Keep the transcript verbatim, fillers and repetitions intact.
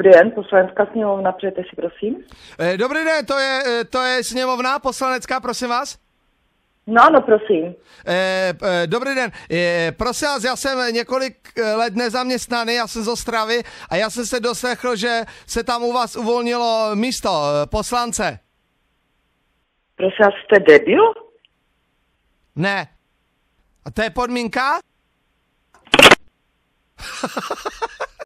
Dobrý den, poslanecká sněmovna, přejete si, prosím. Dobrý den, to je, to je sněmovna poslanecká, prosím vás? No, no, prosím. Dobrý den, prosím vás, já jsem několik let nezaměstnaný, já jsem z Ostravy a já jsem se doslechl, že se tam u vás uvolnilo místo poslance. Prosím vás, jste debil? Ne. A to je podmínka?